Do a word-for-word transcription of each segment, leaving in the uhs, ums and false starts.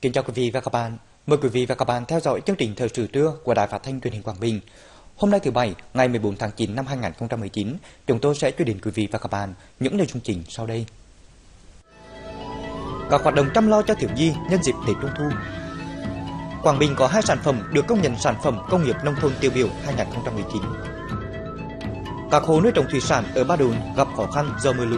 Kính chào quý vị và các bạn. Mời quý vị và các bạn theo dõi chương trình thời sự trưa của Đài Phát thanh Truyền hình Quảng Bình. Hôm nay thứ Bảy, ngày mười bốn tháng chín năm hai nghìn không trăm mười chín, chúng tôi sẽ chuyển đến quý vị và các bạn những nội dung chính sau đây. Các hoạt động chăm lo cho thiếu nhi nhân dịp Tết Trung thu. Quảng Bình có hai sản phẩm được công nhận sản phẩm công nghiệp nông thôn tiêu biểu hai nghìn không trăm mười chín. Các hộ nuôi trồng thủy sản ở Ba Đồn gặp khó khăn do mưa lũ.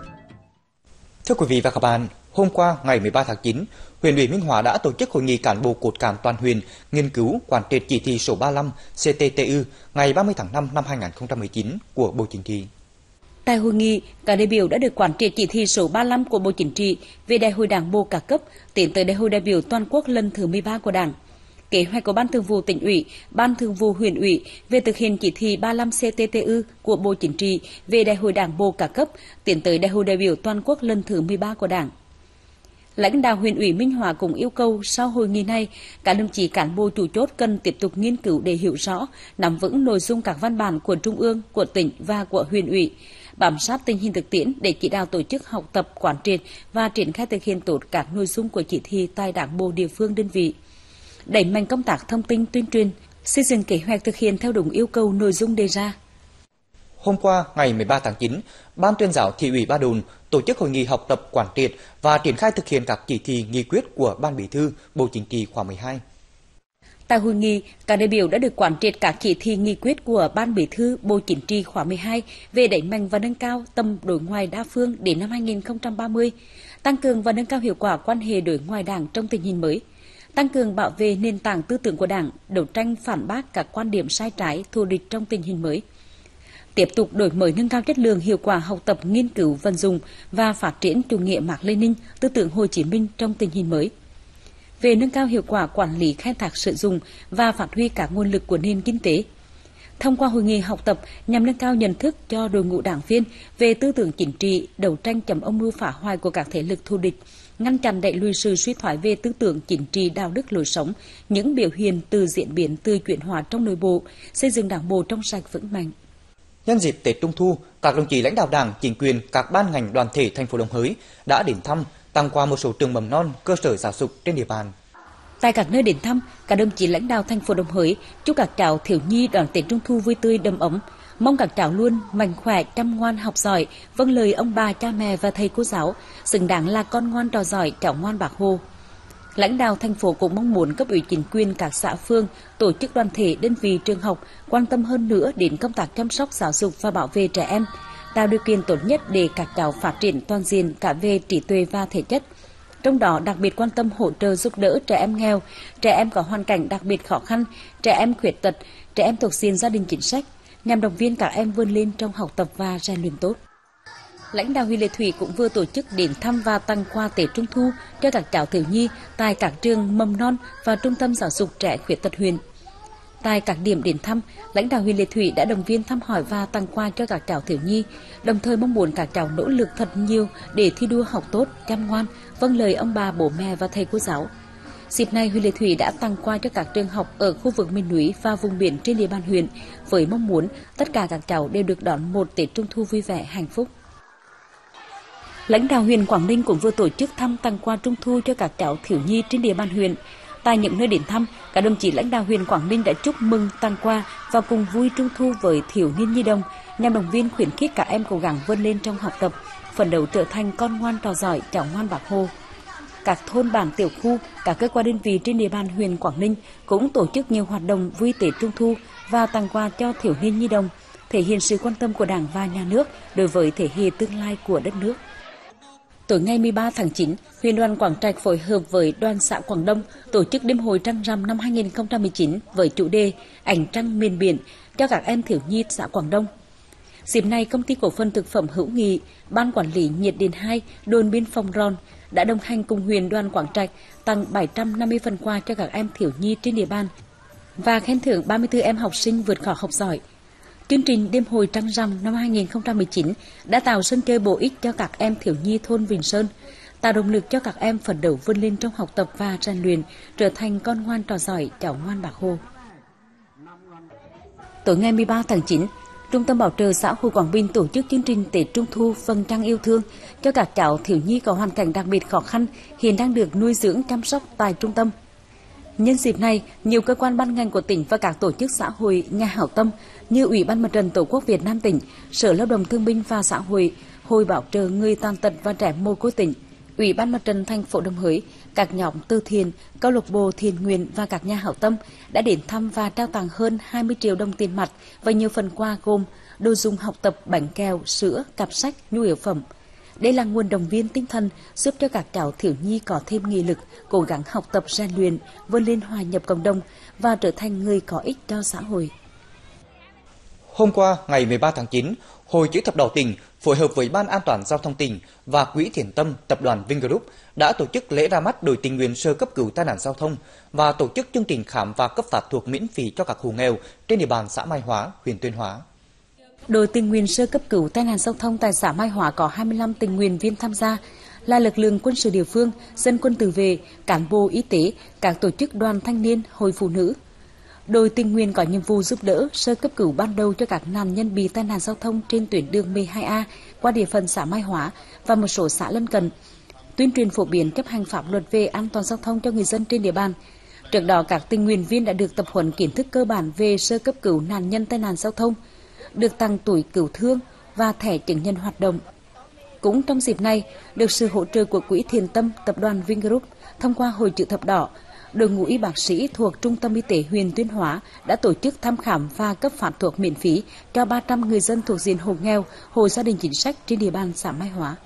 Thưa quý vị và các bạn, hôm qua ngày mười ba tháng chín, huyện ủy Minh Hóa đã tổ chức hội nghị cán bộ cốt cán toàn huyện nghiên cứu quán triệt chỉ thị số ba mươi lăm C T T U ngày ba mươi tháng năm năm hai nghìn không trăm mười chín của Bộ Chính trị. Tại hội nghị, các đại biểu đã được quán triệt chỉ thị số ba mươi lăm của Bộ Chính trị về Đại hội Đảng bộ các cấp tiến tới Đại hội đại biểu toàn quốc lần thứ mười ba của Đảng. Kế hoạch của Ban Thường vụ Tỉnh ủy, Ban Thường vụ huyện ủy về thực hiện chỉ thị ba mươi lăm C T T U của Bộ Chính trị về Đại hội Đảng bộ các cấp tiến tới Đại hội đại biểu toàn quốc lần thứ mười ba của Đảng. Lãnh đạo huyện ủy Minh Hóa cũng yêu cầu sau hội nghị này, các đồng chí cán bộ chủ chốt cần tiếp tục nghiên cứu để hiểu rõ, nắm vững nội dung các văn bản của Trung ương, của tỉnh và của huyện ủy, bám sát tình hình thực tiễn để chỉ đạo tổ chức học tập, quán triệt và triển khai thực hiện tốt các nội dung của chỉ thị tại Đảng bộ địa phương đơn vị. Đẩy mạnh công tác thông tin tuyên truyền, xây dựng kế hoạch thực hiện theo đúng yêu cầu nội dung đề ra. Hôm qua, ngày mười ba tháng chín, Ban tuyên giáo Thị ủy Ba Đồn tổ chức hội nghị học tập quán triệt và triển khai thực hiện các chỉ thị nghị quyết của Ban Bí thư Bộ Chính trị khóa mười hai. Tại hội nghị, các đại biểu đã được quán triệt các chỉ thị nghị quyết của Ban Bí thư Bộ Chính trị khóa mười hai về đẩy mạnh và nâng cao tầm đối ngoại đa phương đến năm hai nghìn không trăm ba mươi, tăng cường và nâng cao hiệu quả quan hệ đối ngoại Đảng trong tình hình mới, tăng cường bảo vệ nền tảng tư tưởng của Đảng, đấu tranh phản bác các quan điểm sai trái, thù địch trong tình hình mới. Tiếp tục đổi mới nâng cao chất lượng hiệu quả học tập nghiên cứu vận dụng và phát triển chủ nghĩa Mác Lênin, tư tưởng Hồ Chí Minh trong tình hình mới. Về nâng cao hiệu quả quản lý khai thác sử dụng và phát huy các nguồn lực của nền kinh tế. Thông qua hội nghị học tập nhằm nâng cao nhận thức cho đội ngũ đảng viên về tư tưởng chính trị, đấu tranh chống âm mưu phá hoại của các thế lực thù địch, ngăn chặn đẩy lùi sự suy thoái về tư tưởng chính trị, đạo đức lối sống, những biểu hiện từ diễn biến từ chuyển hóa trong nội bộ, xây dựng đảng bộ trong sạch vững mạnh. Nhân dịp Tết Trung thu, các đồng chí lãnh đạo Đảng, chính quyền, các ban ngành đoàn thể thành phố Đồng Hới đã đến thăm, tặng quà một số trường mầm non, cơ sở giáo dục trên địa bàn. Tại các nơi đến thăm, các đồng chí lãnh đạo thành phố Đồng Hới chúc các cháu thiếu nhi đón Tết Trung thu vui tươi đầm ấm, mong các cháu luôn mạnh khỏe, chăm ngoan học giỏi, vâng lời ông bà, cha mẹ và thầy cô giáo, xứng đáng là con ngoan trò giỏi, cháu ngoan Bác Hồ. Lãnh đạo thành phố cũng mong muốn cấp ủy chính quyền các xã phường, tổ chức đoàn thể, đơn vị trường học quan tâm hơn nữa đến công tác chăm sóc giáo dục và bảo vệ trẻ em, tạo điều kiện tốt nhất để các cháu phát triển toàn diện cả về trí tuệ và thể chất. Trong đó đặc biệt quan tâm hỗ trợ giúp đỡ trẻ em nghèo, trẻ em có hoàn cảnh đặc biệt khó khăn, trẻ em khuyết tật, trẻ em thuộc diện gia đình chính sách, nhằm động viên các em vươn lên trong học tập và rèn luyện tốt. Lãnh đạo huyện Lệ Thủy cũng vừa tổ chức đến thăm và tặng quà Tết Trung thu cho các cháu thiếu nhi tại các trường mầm non và trung tâm giáo dục trẻ khuyết tật huyện. Tại các điểm đến thăm, lãnh đạo huyện Lệ Thủy đã động viên thăm hỏi và tặng quà cho các cháu thiếu nhi, đồng thời mong muốn các cháu nỗ lực thật nhiều để thi đua học tốt, chăm ngoan, vâng lời ông bà, bố mẹ và thầy cô giáo. Dịp này, huyện Lệ Thủy đã tặng quà cho các trường học ở khu vực miền núi và vùng biển trên địa bàn huyện, với mong muốn tất cả các cháu đều được đón một Tết Trung thu vui vẻ, hạnh phúc. Lãnh đạo huyện Quảng Ninh cũng vừa tổ chức thăm tặng quà Trung thu cho các cháu thiếu nhi trên địa bàn huyện. Tại những nơi đến thăm, các đồng chí lãnh đạo huyện Quảng Ninh đã chúc mừng, tặng quà và cùng vui Trung thu với thiếu niên nhi đồng, nhằm động viên khuyến khích các em cố gắng vươn lên trong học tập, phấn đấu trở thành con ngoan trò giỏi, cháu ngoan Bác Hồ. Các thôn bản tiểu khu, các cơ quan đơn vị trên địa bàn huyện Quảng Ninh cũng tổ chức nhiều hoạt động vui Tết Trung thu và tặng quà cho thiếu niên nhi đồng, thể hiện sự quan tâm của Đảng và Nhà nước đối với thế hệ tương lai của đất nước. Tối ngày mười ba tháng chín, huyện đoàn Quảng Trạch phối hợp với đoàn xã Quảng Đông tổ chức đêm hội trăng rằm năm hai nghìn không trăm mười chín với chủ đề Ánh trăng miền biển cho các em thiếu nhi xã Quảng Đông. Dịp này, công ty cổ phần thực phẩm Hữu Nghị, ban quản lý nhiệt điện hai, đồn biên phòng Ron đã đồng hành cùng huyện đoàn Quảng Trạch tặng bảy trăm năm mươi phần quà cho các em thiếu nhi trên địa bàn và khen thưởng ba mươi tư em học sinh vượt khó học giỏi. Chương trình đêm hội trăng rằm năm hai nghìn không trăm mười chín đã tạo sân chơi bổ ích cho các em thiếu nhi thôn Vĩnh Sơn, tạo động lực cho các em phấn đấu vươn lên trong học tập và rèn luyện, trở thành con ngoan trò giỏi, cháu ngoan Bác Hồ. Tối ngày mười ba tháng chín, Trung tâm Bảo trợ xã hội Quảng Bình tổ chức chương trình Tết Trung thu phần trăng yêu thương cho các cháu thiếu nhi có hoàn cảnh đặc biệt khó khăn hiện đang được nuôi dưỡng chăm sóc tại trung tâm. Nhân dịp này, nhiều cơ quan ban ngành của tỉnh và các tổ chức xã hội nhà hảo tâm như Ủy ban Mặt trận Tổ quốc Việt Nam tỉnh, Sở Lao động Thương binh và Xã hội, Hội Bảo trợ người tàn tật và trẻ mồ côi tỉnh, Ủy ban Mặt trận thành phố Đồng Hới, các nhóm từ thiện, câu lạc bộ thiện nguyện và các nhà hảo tâm đã đến thăm và trao tặng hơn hai mươi triệu đồng tiền mặt và nhiều phần quà gồm đồ dùng học tập, bánh kẹo, sữa, cặp sách, nhu yếu phẩm. Đây là nguồn động viên tinh thần giúp cho các cháu thiếu nhi có thêm nghị lực, cố gắng học tập rèn luyện, vươn lên hòa nhập cộng đồng và trở thành người có ích cho xã hội. Hôm qua, ngày mười ba tháng chín, Hội Chữ thập đỏ tỉnh phối hợp với Ban An toàn giao thông tỉnh và Quỹ Thiện tâm Tập đoàn Vingroup đã tổ chức lễ ra mắt đội tình nguyện sơ cấp cứu tai nạn giao thông và tổ chức chương trình khám và cấp phát thuốc miễn phí cho các hộ nghèo trên địa bàn xã Mai Hóa, huyện Tuyên Hóa. Đội tình nguyện sơ cấp cứu tai nạn giao thông tại xã Mai Hóa có hai mươi lăm tình nguyện viên tham gia, là lực lượng quân sự địa phương, dân quân tự vệ, cán bộ y tế, các tổ chức đoàn thanh niên, hội phụ nữ. Đội tình nguyện có nhiệm vụ giúp đỡ sơ cấp cứu ban đầu cho các nạn nhân bị tai nạn giao thông trên tuyến đường mười hai A qua địa phận xã Mai Hóa và một số xã lân cận, tuyên truyền phổ biến chấp hành pháp luật về an toàn giao thông cho người dân trên địa bàn. Trước đó, các tình nguyện viên đã được tập huấn kiến thức cơ bản về sơ cấp cứu nạn nhân tai nạn giao thông, được tặng tuổi cứu thương và thẻ chứng nhận hoạt động. Cũng trong dịp này, được sự hỗ trợ của Quỹ Thiện tâm Tập đoàn Vingroup thông qua Hội Chữ thập đỏ, đội ngũ y bác sĩ thuộc Trung tâm Y tế huyện Tuyên Hóa đã tổ chức thăm khám và cấp phát thuốc miễn phí cho ba trăm người dân thuộc diện hộ nghèo, hộ gia đình chính sách trên địa bàn xã Mai Hóa.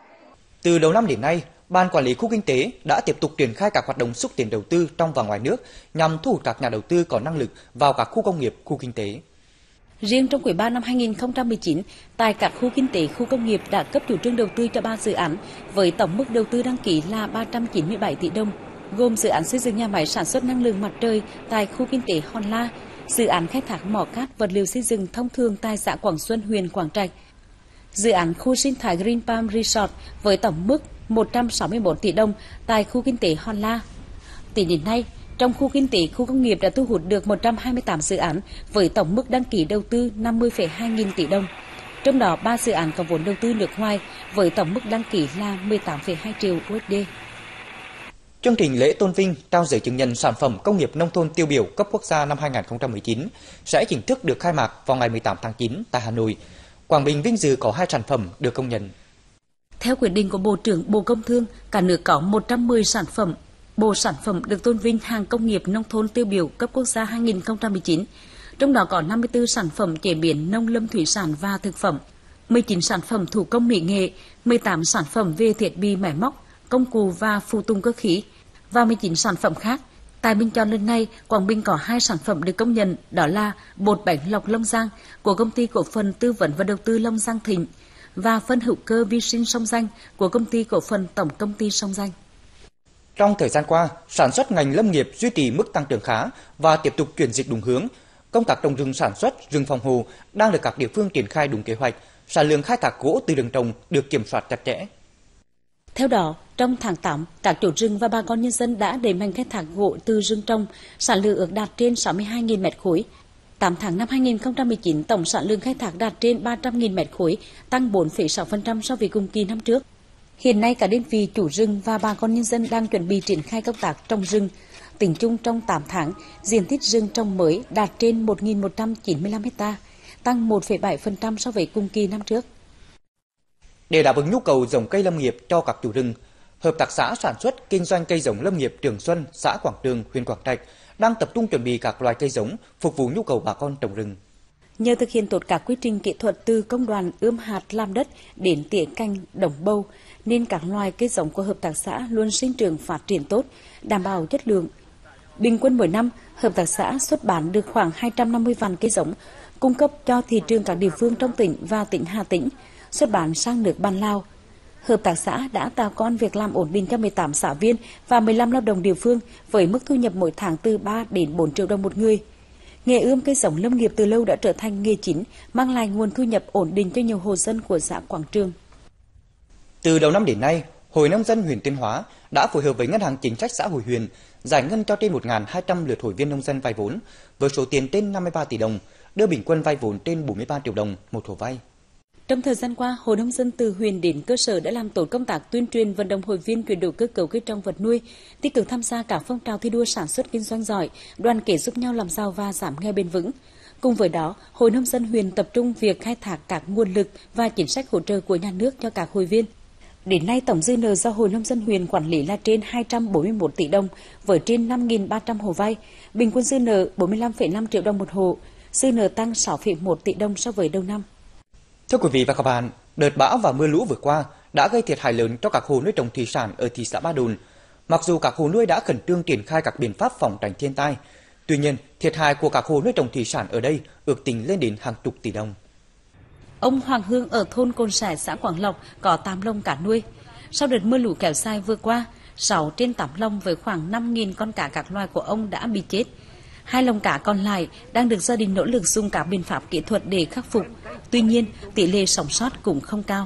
Từ đầu năm đến nay, Ban Quản lý Khu Kinh tế đã tiếp tục triển khai các hoạt động xúc tiến đầu tư trong và ngoài nước nhằm thu hút các nhà đầu tư có năng lực vào các khu công nghiệp, khu kinh tế. Riêng trong quý ba năm hai nghìn không trăm mười chín, tại các khu kinh tế, khu công nghiệp đã cấp chủ trương đầu tư cho ba dự án với tổng mức đầu tư đăng ký là ba trăm chín mươi bảy tỷ đồng, gồm dự án xây dựng nhà máy sản xuất năng lượng mặt trời tại khu kinh tế Hòn La, dự án khai thác mỏ cát vật liệu xây dựng thông thường tại xã Quảng Xuân, huyện Quảng Trạch, dự án khu sinh thái Green Palm Resort với tổng mức một trăm sáu mươi tư tỷ đồng tại khu kinh tế Hòn La. Tính đến nay, trong khu kinh tế, khu công nghiệp đã thu hút được một trăm hai mươi tám dự án với tổng mức đăng ký đầu tư năm mươi phẩy hai nghìn tỷ đồng. Trong đó, ba dự án có vốn đầu tư nước ngoài với tổng mức đăng ký là mười tám phẩy hai triệu u ét đê. Chương trình lễ tôn vinh trao giấy chứng nhận sản phẩm công nghiệp nông thôn tiêu biểu cấp quốc gia năm hai nghìn không trăm mười chín sẽ chính thức được khai mạc vào ngày mười tám tháng chín tại Hà Nội. Quảng Bình vinh dự có hai sản phẩm được công nhận. Theo quyết định của Bộ trưởng Bộ Công Thương, cả nước có một trăm mười sản phẩm, bộ sản phẩm được tôn vinh hàng công nghiệp nông thôn tiêu biểu cấp quốc gia hai nghìn không trăm mười chín. Trong đó có năm mươi tư sản phẩm chế biến nông lâm thủy sản và thực phẩm, mười chín sản phẩm thủ công mỹ nghệ, mười tám sản phẩm về thiết bị máy móc, công cụ và phụ tùng cơ khí và mười chín sản phẩm khác. Tại bình chọn lần này, Quảng Bình có hai sản phẩm được công nhận, đó là bột bánh lọc Long Giang của công ty cổ phần tư vấn và đầu tư Long Giang Thịnh và phân hữu cơ vi sinh Sông Danh của công ty cổ phần Tổng công ty Sông Danh. Trong thời gian qua, sản xuất ngành lâm nghiệp duy trì mức tăng trưởng khá và tiếp tục chuyển dịch đúng hướng. Công tác trồng rừng sản xuất, rừng phòng hộ đang được các địa phương triển khai đúng kế hoạch. Sản lượng khai thác gỗ từ rừng trồng được kiểm soát chặt chẽ. Theo đó, trong tháng tám, các chủ rừng và bà con nhân dân đã đẩy mạnh khai thác gỗ từ rừng trồng, sản lượng ước đạt trên sáu mươi hai nghìn mét khối. tám tháng năm hai nghìn không trăm mười chín, tổng sản lượng khai thác đạt trên ba trăm nghìn mét khối, tăng bốn phẩy sáu phần trăm so với cùng kỳ năm trước. Hiện nay, cả đơn vị chủ rừng và bà con nhân dân đang chuẩn bị triển khai công tác trồng rừng. Tính chung trong tám tháng, diện tích rừng trồng mới đạt trên một nghìn một trăm chín mươi lăm ha, tăng một phẩy bảy phần trăm so với cùng kỳ năm trước. Để đáp ứng nhu cầu giống cây lâm nghiệp cho các chủ rừng, Hợp tác xã sản xuất kinh doanh cây giống lâm nghiệp Trường Xuân, xã Quảng Trường, huyện Quảng Trạch đang tập trung chuẩn bị các loại cây giống phục vụ nhu cầu bà con trồng rừng. Nhờ thực hiện tốt các quy trình kỹ thuật từ công đoạn ươm hạt làm đất đến tỉa cành, đồng bầu, nên các loài cây giống của hợp tác xã luôn sinh trưởng phát triển tốt, đảm bảo chất lượng. Bình quân mỗi năm, hợp tác xã xuất bán được khoảng hai trăm năm mươi vạn cây giống, cung cấp cho thị trường các địa phương trong tỉnh và tỉnh Hà Tĩnh, xuất bán sang nước bạn Lào. Hợp tác xã đã tạo công ăn việc làm ổn định cho mười tám xã viên và mười lăm lao động địa phương với mức thu nhập mỗi tháng từ ba đến bốn triệu đồng một người. Nghề ươm cây giống lâm nghiệp từ lâu đã trở thành nghề chính, mang lại nguồn thu nhập ổn định cho nhiều hộ dân của xã Quảng Trường. Từ đầu năm đến nay, Hội Nông dân huyện Tuyên Hóa đã phối hợp với Ngân hàng Chính sách Xã hội huyện giải ngân cho trên một nghìn hai trăm lượt hội viên nông dân vay vốn với số tiền trên năm mươi ba tỷ đồng, đưa bình quân vay vốn trên bốn mươi ba triệu đồng một hộ vay. Trong thời gian qua, Hội nông dân từ huyện đến cơ sở đã làm tốt công tác tuyên truyền vận động hội viên chuyển đổi cơ cấu cây trồng vật nuôi, tích cực tham gia các phong trào thi đua sản xuất kinh doanh giỏi, đoàn kết giúp nhau làm giàu và giảm nghèo bền vững. Cùng với đó, Hội nông dân huyện tập trung việc khai thác các nguồn lực và chính sách hỗ trợ của nhà nước cho các hội viên. Đến nay, tổng dư nợ do Hội nông dân huyện quản lý là trên hai trăm bốn mươi mốt tỷ đồng, với trên năm nghìn ba trăm hộ vay, bình quân dư nợ bốn mươi lăm phẩy năm triệu đồng một hộ, dư nợ tăng sáu phẩy một tỷ đồng so với đầu năm. Thưa quý vị và các bạn, đợt bão và mưa lũ vừa qua đã gây thiệt hại lớn cho các hộ nuôi trồng thủy sản ở thị xã Ba Đồn. Mặc dù các hộ nuôi đã khẩn trương triển khai các biện pháp phòng tránh thiên tai, tuy nhiên thiệt hại của các hộ nuôi trồng thủy sản ở đây ước tính lên đến hàng chục tỷ đồng. Ông Hoàng Hương ở thôn Cồn Sẻ, xã Quảng Lộc có tám lồng cá nuôi. Sau đợt mưa lũ kéo dài vừa qua, sáu trên tám lồng với khoảng năm nghìn con cá các loài của ông đã bị chết. Hai lồng cá còn lại đang được gia đình nỗ lực dùng các biện pháp kỹ thuật để khắc phục. Tuy nhiên, tỷ lệ sống sót cũng không cao.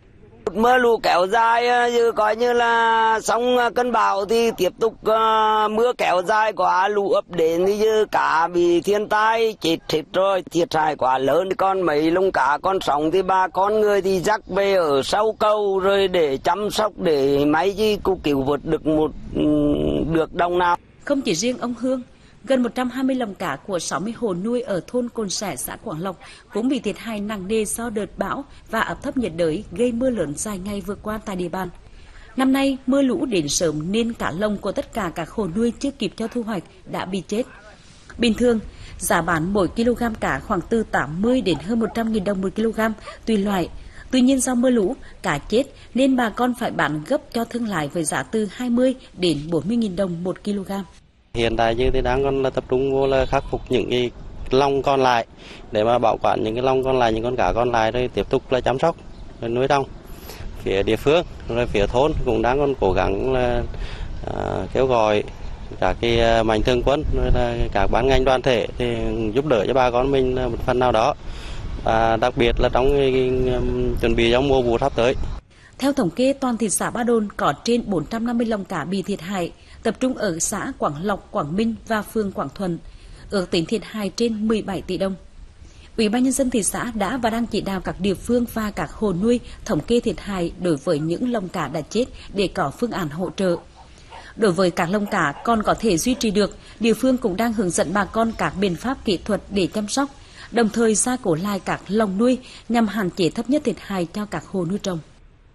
Mưa lũ kéo dài, như coi như là xong cơn bão thì tiếp tục uh, mưa kéo dài quá, lũ ập đến thì như cá bị thiên tai chết hết rồi, thiệt hại quá lớn. Còn mấy lồng cá con sống thì ba con người thì dắt về ở sau cầu rồi để chăm sóc, để máy chi cũng cứu vớt được một được đồng nào. Không chỉ riêng ông Hương, gần một trăm hai mươi lồng cá của sáu mươi hộ nuôi ở thôn Cồn Sẻ, xã Quảng Lộc cũng bị thiệt hại nặng nề do đợt bão và áp thấp nhiệt đới gây mưa lớn dài ngày vừa qua tại địa bàn. Năm nay, mưa lũ đến sớm nên cá lồng của tất cả các hộ nuôi chưa kịp cho thu hoạch đã bị chết. Bình thường, giá bán mỗi kg cá khoảng từ tám mươi đến hơn một trăm nghìn đồng một kg tùy loại. Tuy nhiên do mưa lũ, cá chết nên bà con phải bán gấp cho thương lái với giá từ hai mươi đến bốn mươi nghìn đồng một kg. Hiện tại như thì đang còn là tập trung vô là khắc phục những cái lồng còn lại để mà bảo quản những cái lồng còn lại, những con cá còn lại rồi tiếp tục là chăm sóc rồi nuôi trồng. Phía địa phương rồi phía thôn cũng đang còn cố gắng là à, kêu gọi các cái mạnh thường quân rồi là các ban ngành đoàn thể thì giúp đỡ cho bà con mình một phần nào đó, và đặc biệt là trong cái, cái, um, chuẩn bị trong mùa vụ sắp tới. Theo thống kê, toàn thị xã Ba Đồn có trên bốn trăm năm mươi lồng cá bị thiệt hại, tập trung ở xã Quảng Lộc, Quảng Minh và phường Quảng Thuận, ước tính thiệt hại trên mười bảy tỷ đồng. Ủy ban nhân dân thị xã đã và đang chỉ đạo các địa phương và các hộ nuôi thống kê thiệt hại đối với những lồng cá đã chết để có phương án hỗ trợ. Đối với các lồng cá còn có thể duy trì được, địa phương cũng đang hướng dẫn bà con các biện pháp kỹ thuật để chăm sóc, đồng thời gia cố lại các lồng nuôi nhằm hạn chế thấp nhất thiệt hại cho các hộ nuôi trồng.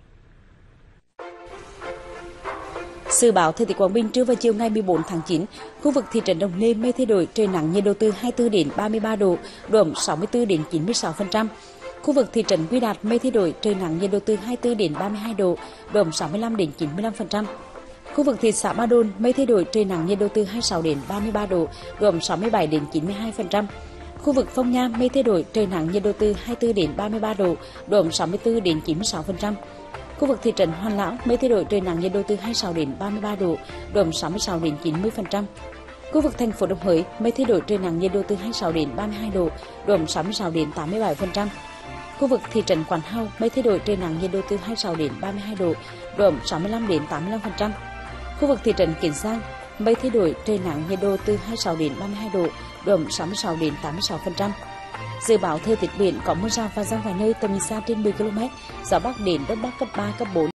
Dự báo thời tiết Quảng Bình trưa và chiều ngày mười bốn tháng chín, khu vực thị trấn Đồng Lê mây thay đổi, trời nắng, nhiệt độ từ hai mươi tư đến ba mươi ba độ, độ ẩm sáu mươi tư đến chín mươi sáu phần trăm. Khu vực thị trấn Quy Đạt mây thay đổi, trời nắng, nhiệt độ từ hai mươi tư đến ba mươi hai độ, độ ẩm sáu mươi lăm đến chín mươi lăm phần trăm. Khu vực thị xã Ba Đồn mây thay đổi, trời nắng, nhiệt độ từ hai mươi sáu đến ba mươi ba độ, độ ẩm sáu mươi bảy đến chín mươi hai phần trăm. Khu vực Phong Nha mây thay đổi, trời nắng, nhiệt độ từ hai mươi tư đến ba mươi ba độ, độ ẩm sáu mươi tư đến chín mươi sáu phần trăm. Khu vực thị trấn Hoàn Lão mây thay đổi, trời nắng, nhiệt độ từ hai mươi sáu đến ba mươi ba độ, độ ẩm sáu mươi sáu đến chín mươi phần trăm. Khu vực thành phố Đồng Hới mây thay đổi, trời nắng, nhiệt độ từ hai mươi sáu đến ba mươi hai độ, độ ẩm sáu mươi sáu đến tám mươi bảy phần trăm. Khu vực thị trấn Quán Hào mây thay đổi, trời nắng, nhiệt độ từ hai mươi sáu đến ba mươi hai độ, độ ẩm sáu mươi lăm đến tám mươi lăm phần trăm. Khu vực thị trấn Kiến Giang mây thay đổi, trời nắng, nhiệt độ từ hai mươi sáu đến ba mươi hai độ, độ ẩm sáu mươi sáu đến tám mươi sáu phần trăm. Dự báo thời tiết biển có mưa rào và dông vài nơi, tầm nhìn xa trên mười ki lô mét, gió bắc đến đông bắc cấp ba, cấp bốn.